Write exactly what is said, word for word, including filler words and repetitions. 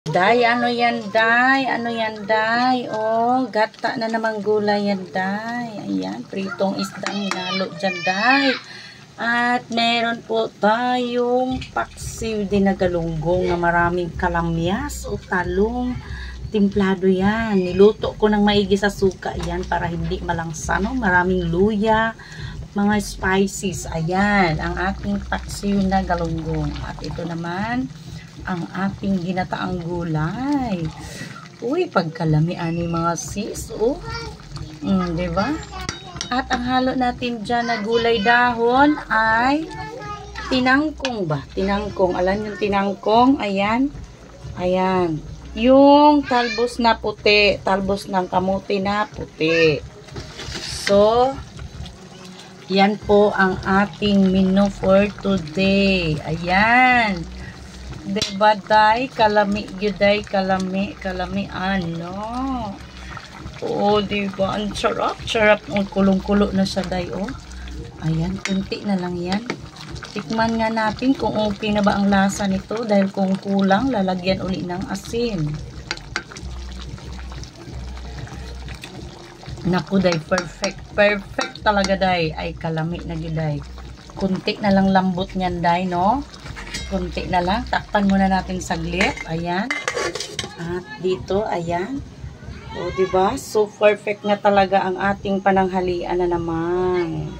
Day, ano yan, Day? Ano yan, Day? Oh, gata na naman gulay yan, Day. Ayan, pritong isdang hinalo dyan, Day. At meron po tayong paksiw din na galunggong na maraming kalamyas o talong. Timplado yan. Niluto ko ng maigi sa suka yan para hindi malangsa, no? Maraming luya, mga spices. Ayan, ang ating paksiw na galunggong. At ito naman, ang ating ginataang gulay. Uy, pagkalamian ni mga sis, oh. Mm, diba? At ang halo natin dyan na gulay dahon ay tinangkong ba? Tinangkong. Alam yung tinangkong? Ayan. Ayan. Yung talbos na puti. Talbos ng kamuti na puti. So, yan po ang ating menu for today. Ayan. Diba, Day? Kalami, yuday, kalami, kalami, ano? Oo, diba? Ang sarap, sarap. Ang kulong-kulo na siya, Day, oh. Ayan, kunti na lang yan. Tikman nga natin kung okay na ba ang lasa nito. Dahil kung kulang, lalagyan uli ng asin. Naku, Day, perfect. Perfect talaga, Day. Ay, kalami na yuday. Kunti na lang lambot niyan, Day, no? Kunti na lang. Takpan muna natin saglit. Ayan. At dito, ayan. O, diba? So, perfect nga talaga ang ating pananghalian na naman.